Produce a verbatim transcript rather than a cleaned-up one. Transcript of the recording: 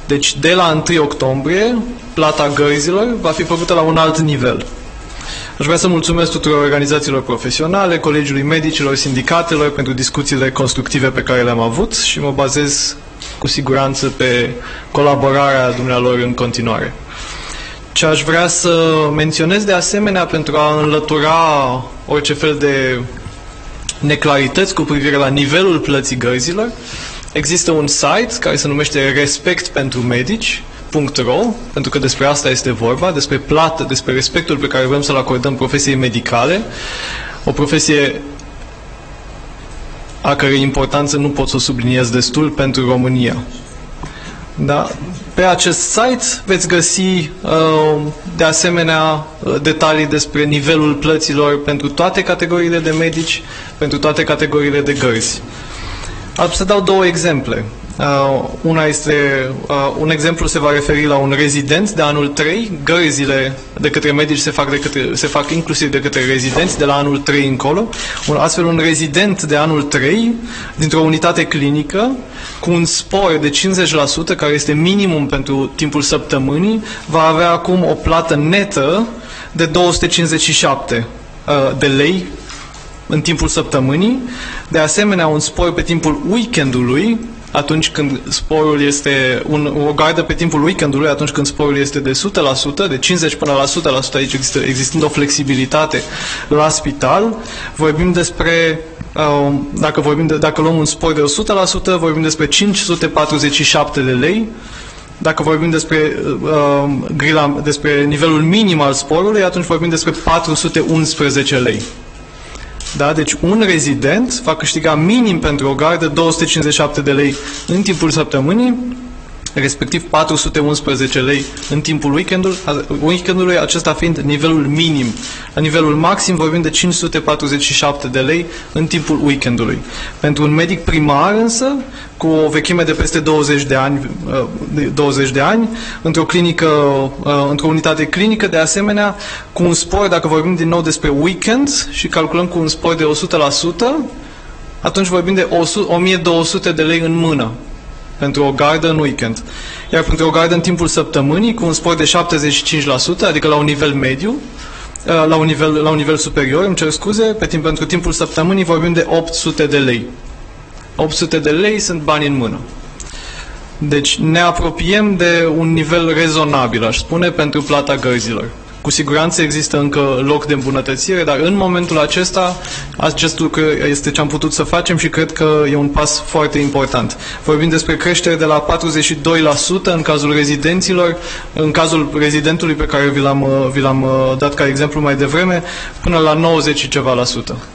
Deci de la întâi octombrie, plata gărzilor va fi făcută la un alt nivel. Aș vrea să mulțumesc tuturor organizațiilor profesionale, Colegiului Medicilor, sindicatelor pentru discuțiile constructive pe care le-am avut și mă bazez cu siguranță pe colaborarea dumnealor în continuare. Ce aș vrea să menționez de asemenea pentru a înlătura orice fel de neclarități cu privire la nivelul plății gărzilor, există un site care se numește respect pentru medici punct ro, pentru că despre asta este vorba, despre plată, despre respectul pe care vrem să-l acordăm profesiei medicale, o profesie a cărei importanță nu pot să o subliniez destul pentru România. Da? Pe acest site veți găsi de asemenea detalii despre nivelul plăților pentru toate categoriile de medici, pentru toate categoriile de gărzi. Am să dau două exemple. Uh, una este, uh, un exemplu se va referi la un rezident de anul trei, gărzile de către medici se fac, de către, se fac inclusiv de către rezidenți de la anul trei încolo. Un, astfel un rezident de anul trei dintr-o unitate clinică cu un spor de cincizeci la sută, care este minimum pentru timpul săptămânii, va avea acum o plată netă de două sute cincizeci și șapte uh, de lei în timpul săptămânii. De asemenea, un spor pe timpul weekendului, atunci când sporul este un, o gardă pe timpul weekendului, atunci când sporul este de o sută la sută, de cincizeci până la o sută la sută, aici există, existând o flexibilitate la spital, vorbim despre, uh, dacă, vorbim de, dacă luăm un spor de o sută la sută, vorbim despre cinci sute patruzeci și șapte de lei. Dacă vorbim despre, uh, grila, despre nivelul minim al sporului, atunci vorbim despre patru sute unsprezece lei. Da? Deci un rezident va câștiga minim pentru o gardă două sute cincizeci și șapte de lei în timpul săptămânii, respectiv patru sute unsprezece lei în timpul weekendului, weekendului, acesta fiind nivelul minim. La nivelul maxim vorbim de cinci sute patruzeci și șapte de lei în timpul weekendului. Pentru un medic primar însă, cu o vechime de peste douăzeci de ani, douăzeci de ani într-o clinică, într-o unitate clinică, de asemenea, cu un spor, dacă vorbim din nou despre weekend și calculăm cu un spor de o sută la sută, atunci vorbim de o mie două sute de lei în mână pentru o gardă în weekend. Iar pentru o gardă în timpul săptămânii, cu un spor de șaptezeci și cinci la sută, adică la un nivel mediu, la un nivel, la un nivel superior, îmi cer scuze, pe timp, pentru timpul săptămânii vorbim de opt sute de lei. opt sute de lei sunt bani în mână. Deci ne apropiem de un nivel rezonabil, aș spune, pentru plata gărzilor. Cu siguranță există încă loc de îmbunătățire, dar în momentul acesta acest lucru este ce am putut să facem și cred că e un pas foarte important. Vorbim despre creștere de la patruzeci și doi la sută în cazul rezidenților, în cazul rezidentului pe care vi l-am, vi l-am dat ca exemplu mai devreme, până la nouăzeci și ceva la sută.